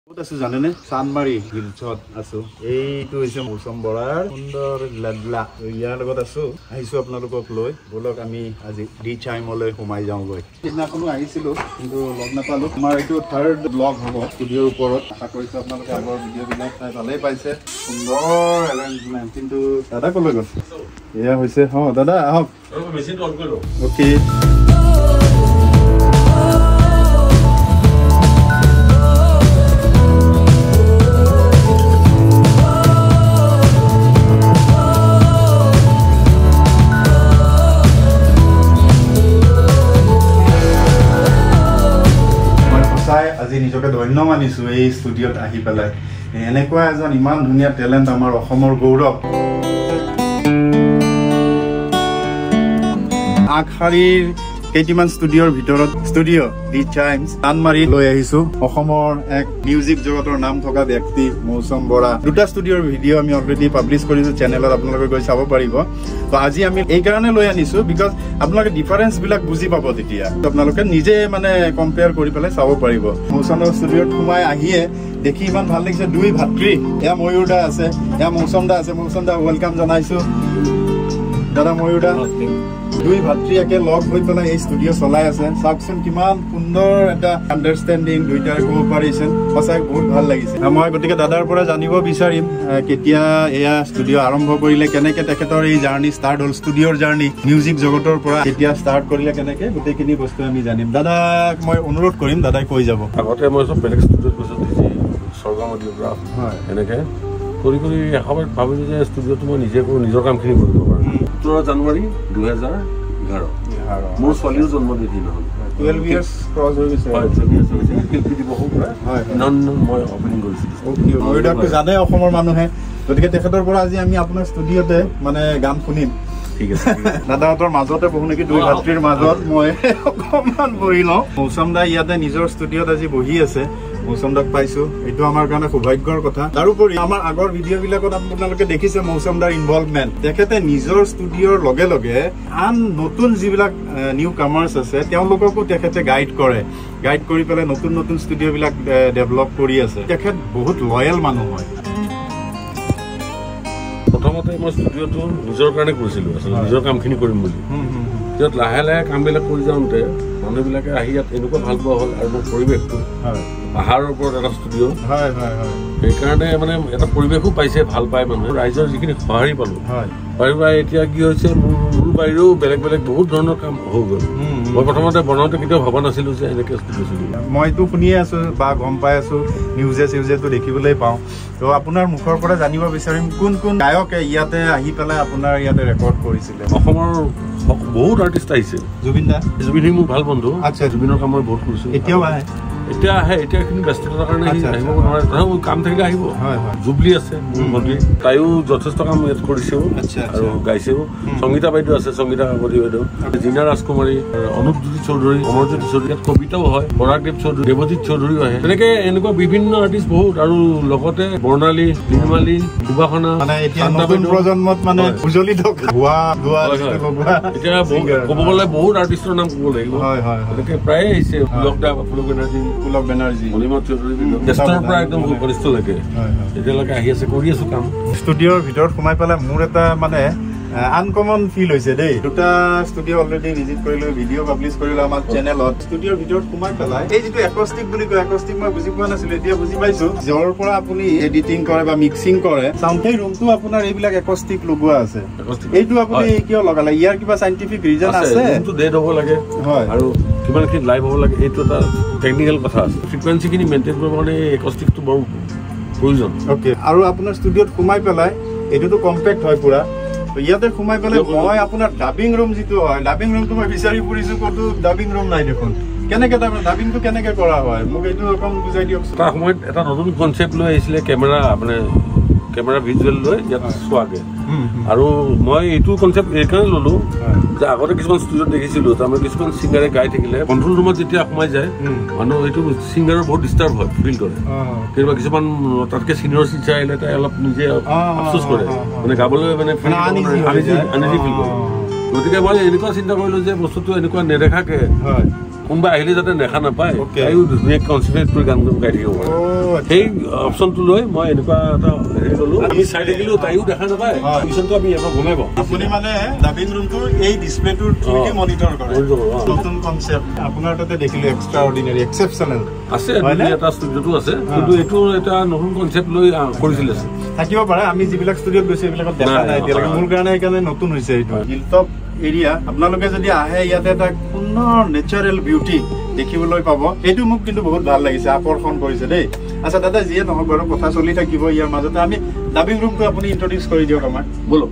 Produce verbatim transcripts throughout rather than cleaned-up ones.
আছো জানেনে চানমাৰী হিলছত আছো এইটো হৈছে মৌচম বৰাৰ সুন্দৰ লাডলা ইয়াৰ লগত আছো আহিছো আপোনালোকক লৈ বলক আমি আজি ডি চাইমলৈ সোমাই যাওঁ গৈ সিদিনাখনো আহিছিলো কিন্তু লগ নাপালো আমাৰ এইটো থাৰ্ড ব্লগ হ'ব ষ্টুডিঅ'ৰ ওপৰত আশা কৰিছো আপোনালোকে আগৰ ভিডিঅ'বিলাক চাই ভালেই পাইছে সুন্দৰ এৰেঞ্জমেণ্ট কিন্তু দাদা কলৈ গৈছে এয়া হৈছে হ দাদা আহক মেচিনটো অন কৰি অ'কে আজি নিজকে ধন্য মানিছো এই ষ্টুডিঅ'ত আহি পেলাই এনেকুৱা এজন ইমান ধুনীয়া টেলেণ্ট আমাৰ অসমৰ গৌৰৱ আখাৰীৰ কেইটিমান ষ্টুডিঅ'ৰ ভিতৰত ষ্টুডিঅ' দি চাইমছ চানমাৰী লৈ আহিছো অসমৰ এক মিউজিক জগতৰ নাম থকা ব্যক্তি মৌচম বৰা দুটা ষ্টুডিঅ'ৰ ভিডিঅ' আমি অলৰেডি পাব্লিছ কৰিছো চেনেলত আপোনালোকে গৈ চাব পাৰিব তো আজি আমি এই কাৰণে লৈ আনিছো বিকজ আপোনালোকে ডিফাৰেন্স বিলাক বুজি পাব তেতিয়া আপোনালোকে নিজে মানে কম্পেয়াৰ কৰি পেলাই চাব পাৰিব মৌচমৰ ষ্টুডিঅ'ত সোমাই আহিয়ে দেখি ইমান ভাল লাগিছে দুই ভাতৃ এয়া ময়ূৰ দা আছে এয়া মৌচম দা আছে মৌচম দা ৱেলকাম জনাইছো দাদা ময়ূৰ দা দুই ভাতৃ একে লগ হৈ পেলাই এই ষ্টুডিঅ' চলাই আছে চাওকচোন কিমান সুন্দৰ এটা আণ্ডাৰষ্টেণ্ডিং দুইটাৰে কোঅপাৰেশ্যন সঁচাই বহুত ভাল লাগিছে মই গতিকে দাদাৰ পৰা জানিব বিচাৰিম কেতিয়া এয়া ষ্টুডিঅ' আৰম্ভ কৰিলে কেনেকে তেখেতৰ এই জাৰ্ণি ষ্টাৰ্ট হ'ল ষ্টুডিঅ'ৰ জাৰ্ণি মিউজিক জগতৰ পৰা কেতিয়া ষ্টাৰ্ট কৰিলে কেনেকে গোটেইখিনি বস্তু আমি জানিম দাদাক মই অনুৰোধ কৰিম দাদাই কৈ যাব আগতে মই চব বেলেগ ষ্টুডিঅ'ত গৈছোঁ স্বৰ্গমদিগ্ৰাফ হয় এনেকে কৰি কৰি এসময়ত ভাবিলোঁ যে ষ্টুডিঅ'টো মই নিজে কৰোঁ নিজৰ কামখিনি কৰিব পাৰোঁ সোতৰ জানুৱাৰী দুহেজাৰ এঘাৰ মোৰ ছোৱালীও জন্মদিন হ'ল টুৱেলভ ইয়াৰ্ছ ক্ৰছ হৈ গৈছে হয় শিল্পী দিৱসৰ পৰা নন মই অপেনিং কৰিছিলোঁ ময়ূৰদাকটো জানে অসমৰ মানুহে গতিকে তেখেতৰ পৰা আজি আমি আপোনাৰ ষ্টুডিঅ'তে মানে গান শুনিম ঠিক আছে দাদাহঁতৰ মাজতে বহু নেকি দুই ভাতৃৰ মাজত মই অকণমান বহি লওঁ মৌচম দা ইয়াতে নিজৰ ষ্টুডিঅ'ত আজি বহি আছে মৌচম দাক পাইছো এইটো আমাৰ কাৰণে সৌভাগ্যৰ কথা তাৰোপৰি আমাৰ আগৰ ভিডিঅ' বিলাকত আপোনালোকে দেখিছে মৌচম দাৰ ইনভলভমেণ্ট তেখেতে নিজৰ ষ্টুডিঅ'ৰ লগে লগে আন নতুন যিবিলাক নিউ কামাৰ্ছ আছে তেওঁলোককো তেখেতে গাইড কৰে গাইড কৰি পেলাই নতুন নতুন ষ্টুডিঅ'বিলাক ডেভেলপ কৰি আছে তেখেত বহুত লয়েল মানুহ হয় প্ৰথমতে মই ষ্টুডিঅ'টো নিজৰ কাৰণে কৰিছিলোঁ আচলতে নিজৰ কামখিনি কৰিম বুলি য'ত লাহে লাহে কামবিলাক কৰি যাওঁতে মানুহবিলাকে আহি ইয়াত এনেকুৱা ভাল পোৱা হ'ল আৰু মোৰ পৰিৱেশটো পাহাৰৰ ওপৰত এটা ষ্টুডিঅ' হয় হয় হয় সেইকাৰণে মানে এটা পৰিৱেশো পাইছে ভাল পায় মানুহে ৰাইজৰ যিখিনি সঁহাৰি পালোঁ সঁহাৰি পাই এতিয়া কি হৈছে মোৰ মোৰ বাহিৰেও বেলেগ বেলেগ বহুত ধৰণৰ কাম হৈ গ'ল মই প্ৰথমতে বনাওঁতে কেতিয়াও ভবা নাছিলোঁ যে এনেকৈ ষ্টুডিঅ' চলিব মইতো শুনিয়ে আছোঁ বা গম পাই আছোঁ নিউজে চিউজেতো দেখিবলৈ পাওঁ তো আপোনাৰ মুখৰ পৰা জানিব বিচাৰিম কোন কোন গায়কে ইয়াতে আহি পেলাই আপোনাৰ ইয়াতে ৰেকৰ্ড কৰিছিলে অসমৰ বহুত আৰ্টিষ্ট আহিছে জুবিন দা জুবিন মোৰ ভাল বন্ধু আচ্ছা জুবিনৰ কাম মই বহুত কৰিছোঁ এতিয়াও আহে এতিয়া আহে এতিয়া এইখিনি ব্যস্ততাৰ কাৰণে আহিব নোৱাৰে তথাপিও কাম থাকিলে আহিব জুবলী আছে মোৰ ভণ্টি তাইও যথেষ্ট কাম ইয়াত কৰিছেও আৰু গাইছেও সংগীতা বাইদেউ আছে সংগীতা কাকতি বাইদেউ জিনা ৰাজকুমাৰী অনুপজ্যোতি চৌধুৰী অমৰজ্যোতি চৌধুৰী ইয়াত কবিতাও হয় পৰাগদেৱ চৌধুৰী দেবজিত চৌধুৰীও আহে তেনেকে এনেকুৱা বিভিন্ন আৰ্টিষ্ট বহুত আৰু লগতে বৰ্ণালী নিৰ্মালী সুবাসনা মানে এতিয়া নতুন প্ৰজন্মত মানে উজলি থকা হোৱা গোৱা এতিয়া ক'ব গ'লে বহুত আৰ্টিষ্টৰ নাম ক'ব লাগিব তেনেকে প্ৰায়ে আহিছে পulak দা পulak benarjee পulak benarjee অনিমা চৌধুৰী জ্যেষ্ঠৰ পৰা একদম কনিষ্ঠলৈকে এতিয়ালৈকে আহি আছে কৰি আছো কাম ষ্টুডিঅ'ৰ ভিতৰত সোমাই পেলাই মোৰ এটা মানে আনকমন ফিল হৈছে দেই দুটা ষ্টুডিঅ' অলৰেডি ভিজিট কৰিলো ভিডিঅ' পাব্লিছ কৰিলো আমাৰ চেনেলত ষ্টুডিঅ'ৰ ভিতৰত সোমাই পেলাই এই যিটো একষ্টিক বুলি কয় একষ্টিক মই বুজি পোৱা নাছিলো এতিয়া বুজি পাইছো য'ৰ পৰা আপুনি এডিটিং কৰে বা মিক্সিং কৰে চাউণ্ড সেই ৰুমটো আপোনাৰ এইবিলাক একষ্টিক লগোৱা আছে এইটো আপুনি কিয় লগালে ইয়াৰ কিবা চাইণ্টিফিক ৰিজন আছে ৰুমটো ডেড হ'ব লাগে হয় আৰু কিমানখিনি লাইভ হ'ব লাগে এইটো এটা টেকনিকেল কথা আছে ফ্ৰিকুৱেঞ্চিখিনি মেইনটেইন কৰিবৰ কাৰণে একষ্টিকটো বৰ প্ৰয়োজন অ'কে আৰু আপোনাৰ ষ্টুডিঅ'ত সোমাই পেলাই এইটোতো কম্পেক্ট হয় পুৰা ইয়াতে সোমাই পেলাই মই আপোনাৰ ডাবিং ৰুম যিটো হয় ডাবিং ৰুমটো মই বিচাৰি ফুৰিছো ক'তো ডাবিং ৰুম নাই দেখোন কেনেকে তাৰমানে ডাবিংটো কেনেকে কৰা হয় মোক এইটো অকণ বুজাই দিয়কচোন এটা সময়ত এটা নতুন কনচেপ্ট লৈ আহিছিলে কেমেৰা মানে কেমেৰা ভিজুৱেল লৈ ইয়াত চোৱাকে আৰু মই এইটো কনচেপ্ট এইকাৰণে ল'লোঁ যে আগতে কিছুমান ষ্টুডিঅ'ত দেখিছিলোঁ তাৰমানে কিছুমান ছিংগাৰে গাই থাকিলে কণ্ট্ৰল ৰুমত যেতিয়া সোমাই যায় মানুহ এইটো ছিংগাৰৰ বহুত ডিষ্টাৰ্ব হয় ফিল কৰে কেতিয়াবা কিছুমান তাতকৈ ছিনিয়ৰ টিচাৰ আহিলে তাই অলপ নিজে আফচোচ কৰে মানে গাবলৈ মানে আনিজি ফিল কৰে গতিকে মই এনেকুৱা চিন্তা কৰিলোঁ যে বস্তুটো এনেকুৱা নেদেখাকৈ কোনবা আহিলে যাতে দেখা নাপায় তাইও ধুনীয়াকৈ কনচেন্ট্ৰেট কৰি গান গাই থাকিব পাৰে সেই অপশ্যনটো লৈ মই এনেকুৱা এটা হেৰি ল'লো আমি চাই থাকিলেও তাইও দেখা নাপায় মিছনটো আমি ইয়াৰ পৰা গমে পাওঁ আপুনি মানে ডাবিং ৰুমটোৰ এই ডিছপ্লেটোৰ থ্ৰুদি মনিটৰ কৰে নতুন কনচেপ্ট আপোনাৰ তাতে দেখিলো এক্সট্ৰা অৰ্ডিনাৰী এক্সেপচনেল আছে এটা ষ্টুডিঅ'টো আছে কিন্তু এইটো এটা নতুন কনচেপ্ট লৈ কৰিছিলে থাকিব পাৰে আমি যিবিলাক ষ্টুডিঅ'ত গৈছো এইবিলাকত দেখা নাই এতিয়ালৈকে মোৰ কাৰণে সেইকাৰণে নতুন হৈছে এইটো হিলটপ এৰিয়া আপোনালোকে যদি আহে ইয়াতে এটা সুন্দৰ নেচাৰেল বিউটি দেখিবলৈ পাব এইটো মোক কিন্তু বহুত ভাল লাগিছে আকৰ্ষণ কৰিছে দেই আচ্ছা দাদা যিয়ে নহওক বাৰু কথা চলি থাকিব ইয়াৰ মাজতে আমি ডাবিং ৰুমটো আপুনি ইন্ট্ৰডিউচ কৰি দিয়ক আমাক বলো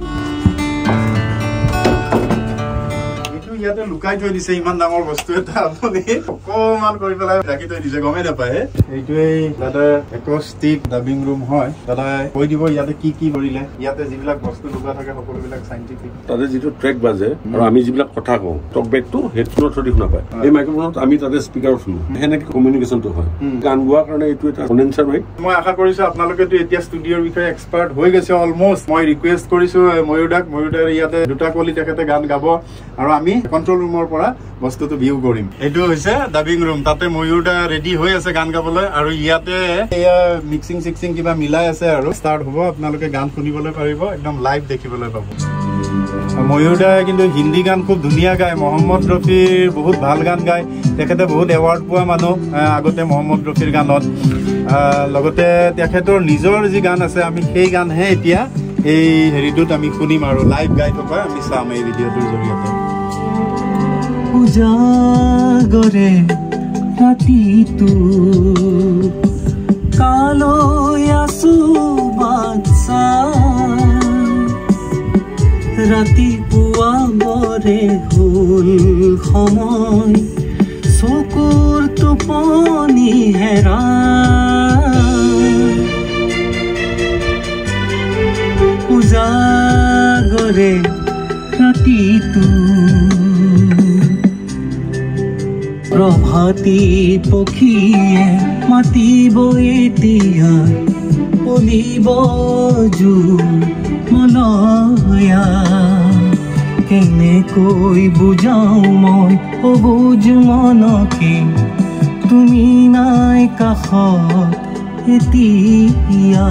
ইয়াতে লুকাই থৈ দিছে ইমান ডাঙৰ বস্তু এটা আপুনি অকমান কৰি পেলাই ৰাখি থৈ দিছে গমে নাপায় এইটোৱেই দাদা একষ্টিক ডাবিং ৰুম হয় দাদা কৈ দিব ইয়াতে কি কি কৰিলে ইয়াতে যিবিলাক বস্তু লুকা থাকে সকলোবিলাক চাইণ্টিফিক তাতে যিটো ট্ৰেক বাজে আৰু আমি যিবিলাক কথা কওঁ টক বেকটো হেডফোনৰ থ্ৰুদি শুনা পায় এই মাইক্ৰফোনত আমি তাতে স্পীকাৰত শুনো সেনেকে কমিউনিকেশ্যনটো হয় গান গোৱাৰ কাৰণে এইটো এটা কনডেন্সাৰ মাইক মই আশা কৰিছো আপোনালোকেতো এতিয়া ষ্টুডিঅ'ৰ বিষয়ে এক্সপাৰ্ট হৈ গৈছে অলমষ্ট মই ৰিকুৱেষ্ট কৰিছো ময়ুৰদাক ময়ুৰদাৰ ইয়াতে দুটা কলি তেখেতে গান গাব আৰু আমি কন্ট্ৰোল ৰুমৰ পৰা বস্তুটো ভিউ কৰিম এইটো হৈছে ডাবিং ৰুম তাতে ময়ুৰদা ৰেডি হৈ আছে গান গাবলৈ আৰু ইয়াতে এয়া মিক্সিং সিক্সিং কিবা মিলাই আছে আৰু ষ্টাৰ্ট হ'ব আপোনালোকে গান শুনিবলৈ পাৰিব একদম লাইভ দেখিবলৈ পাব ময়ুৰদা কিন্তু হিন্দী গান খুব ধুনীয়া গায় মহম্মদ ৰফিৰ বহুত ভাল গান গায় তেখেতে বহুত এৱাৰ্ড পোৱা মানুহ আগতে মহম্মদ ৰফিৰ গানত লগতে তেখেতৰ নিজৰ যি গান আছে আমি সেই গানহে এতিয়া এই হেৰিটোত আমি শুনিম আৰু লাইভ গাই থকা আমি চাম এই ভিডিঅ'টোৰ জৰিয়তে উজাগৰে ৰাতিটো কালৈ আছো বাচ্চা ৰাতিপুৱা বৰে হ'ল সময় চকুৰ টোপনি হেৰা উজাগৰে ৰাতিটো প্ৰভাতী পক্ষীয়ে মাতিব এতিয়া পলিব জোৰ মলয়া কেনেকৈ বুজাও মই অবুজ মনকে তুমি নাই কাষত এতিয়া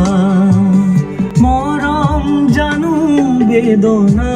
মৰম জানো বেদনা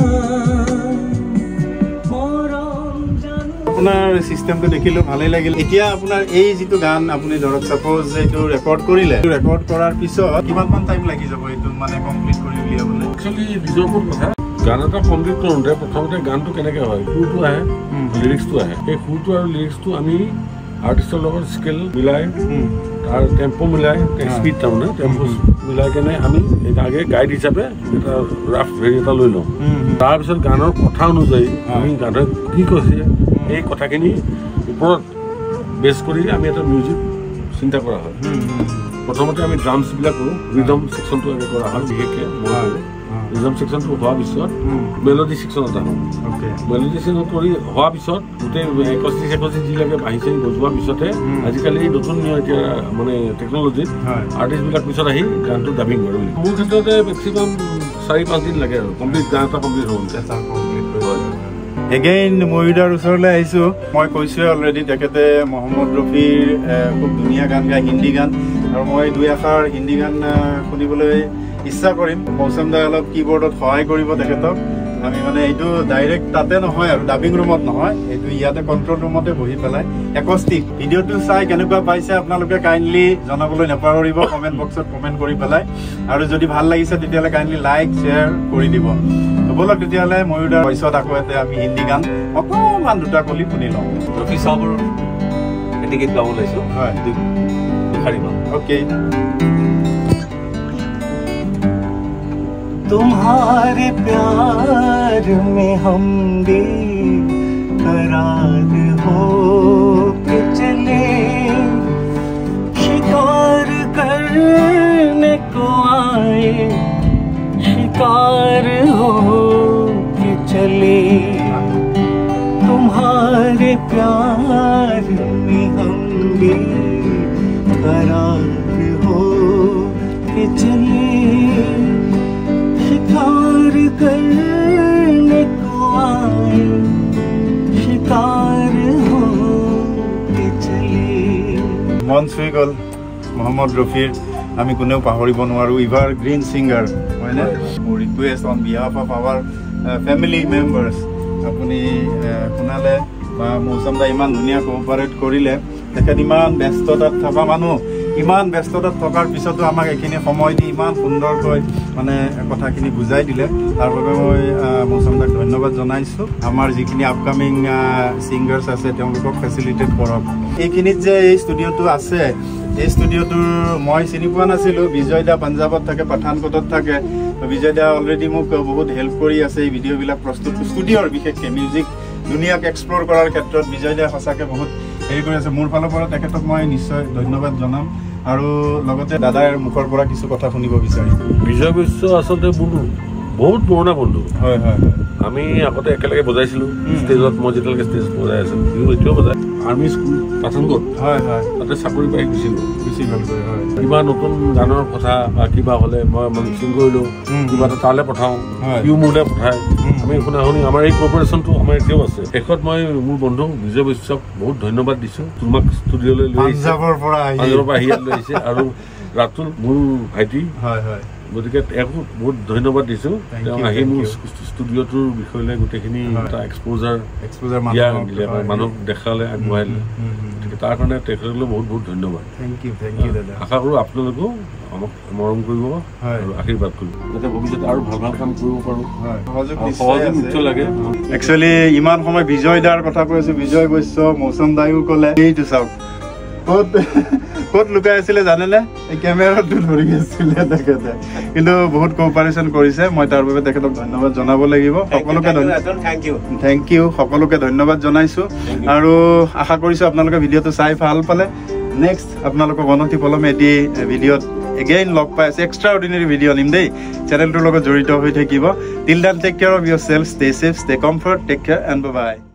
আপোনাৰ চিষ্টেমটো দেখিলো ভালেই লাগিল এতিয়া আপোনাৰ এই যিটো গান আপুনি ধৰক সাপোজ এইটো ৰেকৰ্ড কৰিলে ৰেকৰ্ড কৰাৰ পিছত কিমান মান টাইম লাগি যাব এইটো মানে কমপ্লিট কৰি উলিয়াবলৈ একচুৱেলি নিজৰ ওপৰত কথা গান এটা কমপ্লিট কৰোঁতে প্ৰথমতে গানটো কেনেকৈ হয় সুৰটো আহে লিৰিক্সটো আহে সেই সুৰটো আৰু লিৰিক্সটো আমি আৰ্টিষ্টৰ লগত স্কেল মিলাই তাৰ টেম্পো মিলাই স্পীড তাৰমানে টেম্পো মিলাই কেনে আমি আগে গাইড হিচাপে এটা ৰাফ হেৰি এটা লৈ লওঁ তাৰপিছত গানৰ কথা অনুযায়ী আমি গানে কি কৈছে এই কথাখিনি ওপৰত বেছ কৰি আমি এটা মিউজিক চিন্তা কৰা হয় প্ৰথমতে আমি ড্ৰামছবিলাক কৰোঁ ৰিদম ছেকশ্যনটো আগে কৰা হয় বিশেষকৈ ৰিদম ছেকশ্যনটো হোৱাৰ পিছত মেলোডি ছেকশ্যন এটা হয় মেলোডি ছেকশ্যন কৰি হোৱাৰ পিছত গোটেই একষ্টিক একষ্টিক যিবিলাকে আহিছে বজোৱাৰ পিছতে আজিকালি নতুন এতিয়া মানে টেকন'লজিত আৰ্টিষ্টবিলাক পিছত আহি গানটো ডাবিং কৰে মোৰ ক্ষেত্ৰতে মেক্সিমাম চাৰি পাঁচ দিন লাগে আৰু কমপ্লিট গান এটা কমপ্লিট হওঁতে হয় এগেইন ময়ুৰদাৰ ওচৰলৈ আহিছোঁ মই কৈছোঁৱে অলৰেডি তেখেতে মহম্মদ ৰফিৰ খুব ধুনীয়া গান গায় হিন্দী গান আৰু মই দুই এষাৰ হিন্দী গান শুনিবলৈ ইচ্ছা কৰিম মৌচম দাই অলপ কীবৰ্ডত সহায় কৰিব তেখেতক আমি মানে এইটো ডাইৰেক্ট তাতে নহয় আৰু ডাবিং ৰুমত নহয় এইটো ইয়াতে কণ্ট্ৰল ৰুমতে বহি পেলাই একষ্টিক ভিডিঅ'টো চাই কেনেকুৱা পাইছে আপোনালোকে কাইণ্ডলি জনাবলৈ নাপাহৰিব কমেণ্ট বক্সত কমেণ্ট কৰি পেলাই আৰু যদি ভাল লাগিছে তেতিয়াহ'লে কাইণ্ডলি লাইক শ্বেয়াৰ কৰি দিব বলক তেতিয়াহ'লে ময়ুৰদাৰ ভইচত আকৌ এতে আমি হিন্দী গান অকণমান দুটা কলি শুনি লওঁ ৰফি চাহাবৰ এটি গীত গাব লৈছোঁ হয় অ'কে तुम्हारे प्यार में हम बेकरार हो के चले शिकार करने को आए शिकार हो के चले तुम्हारे प्यार में हम बेकरार हो के चले शिकार करने को आए शिकार हो চুই গ'ল মোহাম্মদ ৰফিৰ আমি কোনেও পাহৰিব নোৱাৰো ইভাৰ গ্ৰীণ সিঙ্গাৰ হয়নে মোৰ request on behalf of our family members আপুনি শুনালে বা মৌচম দা ইমান ধুনীয়া কোঅপাৰেট কৰিলে তেখেত ইমান ব্যস্ততাত থকা মানুহ ইমান ব্যস্ততাত থকাৰ পিছতো আমাক এখিনি সময় দি ইমান সুন্দৰকৈ মানে কথাখিনি বুজাই দিলে তাৰ বাবে মই মৌচম দাক ধন্যবাদ জনাইছো আমাৰ যিখিনি আপকামিং সিঙ্গাৰ্স আছে তেওঁলোকক ফেসিলিটেট কৰক এইখিনিত যে এই ষ্টুডিঅটো আছে এই ষ্টুডিঅটোৰ মই চিনি পোৱা নাছিলো বিজয় দা পাঞ্জাবত থাকে পাঠানকোটত থাকে বিজয় দা অলৰেডি মোক বহুত হেল্প কৰি আছে এই ভিডিঅ'বিলাক প্ৰস্তুত ষ্টুডিঅ'ৰ বিশেষকৈ মিউজিক দুনিয়াক এক্সপ্লোৰ কৰাৰ ক্ষেত্ৰত বিজয় দা সঁচাকৈ বহুত হেৰি কৰি আছে মোৰ ফালৰ পৰা তেখেতক মই নিশ্চয় ধন্যবাদ জনাম আৰু লগতে দাদাৰ মুখৰ পৰা কিছু কথা শুনিব বিচাৰিম বিজয় বিশ্ব আচলতে বন্ধু বহুত পুৰণা বন্ধু হয় হয় আমি আগতে একেলগে বজাইছিলো ষ্টেজত মই যেতিয়ালৈকে ষ্টেজ বজাই আছিলো বিহু এতিয়াও বজাই আৰ্মি স্কুল পাঠানকোট হয় হয় তাতে চাকৰি পাই গুচি গ'ল গুচি গ'ল হয় কিবা নতুন গানৰ কথা বা কিবা হ'লে মই মনিচিং কৰিলোঁ কিবা এটা তালৈ পঠাওঁ ইউ মোলৈ পঠায় আমি শুনা শুনি আমাৰ এই কৰ্পৰেশ্যনটো আমাৰ এতিয়াও আছে শেষত মই মোৰ বন্ধু বিজয় বৈশ্যক বহুত ধন্যবাদ দিছোঁ তোমাক ষ্টুডিঅ'লৈ লৈ পাঞ্জাবৰ পৰা পাঞ্জাবৰ পৰা আহি ইয়াত লৈ আহিছে আৰু ৰাতুল মোৰ ভাইটি হয় হয় গতিকে তেওঁকো বহুত ধন্যবাদ দিছোঁ তেওঁ আহি মোৰ ষ্টুডিঅ'টোৰ বিষয়লৈ গোটেইখিনি এটা এক্সপ'জাৰ এক্সপ'জাৰ দিলে মানুহক দেখালে আগবঢ়াইলে গতিকে তাৰ কাৰণে তেখেতলৈ বহুত বহুত ধন্যবাদ থেংক ইউ থেংক ইউ দাদা আশা কৰোঁ আপোনালোকেও আমাক মৰম কৰিব আৰু আশীৰ্বাদ কৰিব যাতে ভৱিষ্যতে আৰু ভাল ভাল কাম কৰিব পাৰোঁ সহযোগ নিশ্চয় লাগে একচুৱেলি ইমান সময় বিজয় দাৰ কথা কৈ আছোঁ বিজয় বৈশ্য মৌচম দায়ো ক'লে এইটো চাওক ক'ত ক'ত লুকাই আছিলে জানেনে এই কেমেৰাটো ধৰি আছিলে তেখেতে কিন্তু বহুত কোঅপাৰেশ্যন কৰিছে মই তাৰ বাবে তেখেতক ধন্যবাদ জনাব লাগিব সকলোকে থেংক ইউ থেংক ইউ সকলোকে ধন্যবাদ জনাইছোঁ আৰু আশা কৰিছোঁ আপোনালোকে ভিডিঅ'টো চাই ভাল পালে নেক্সট আপোনালোকক অনতি পলমে এটি ভিডিঅ'ত এগেইন লগ পাই আছে এক্সট্ৰা অৰ্ডিনেৰী ভিডিঅ' নিম দেই চেনেলটোৰ লগত জড়িত হৈ থাকিব till then take care of yourself stay safe stay comfort take care and bye by